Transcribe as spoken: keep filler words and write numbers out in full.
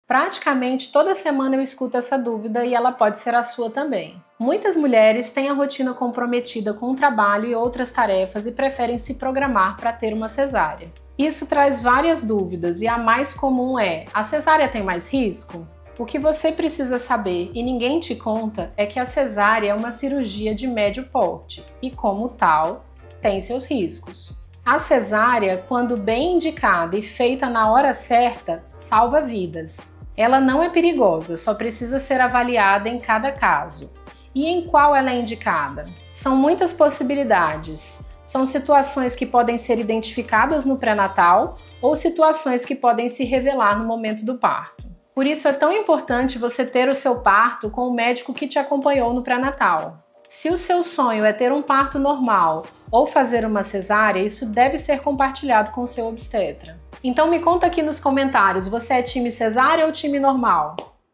Praticamente toda semana eu escuto essa dúvida e ela pode ser a sua também. Muitas mulheres têm a rotina comprometida com o trabalho e outras tarefas e preferem se programar para ter uma cesárea. Isso traz várias dúvidas e a mais comum é: a cesárea tem mais risco? O que você precisa saber e ninguém te conta é que a cesárea é uma cirurgia de médio porte e, como tal, tem seus riscos. A cesárea, quando bem indicada e feita na hora certa, salva vidas. Ela não é perigosa, só precisa ser avaliada em cada caso. E em qual ela é indicada? São muitas possibilidades. São situações que podem ser identificadas no pré-natal ou situações que podem se revelar no momento do parto. Por isso é tão importante você ter o seu parto com o médico que te acompanhou no pré-natal. Se o seu sonho é ter um parto normal ou fazer uma cesárea, isso deve ser compartilhado com o seu obstetra. Então me conta aqui nos comentários, você é time cesárea ou time normal?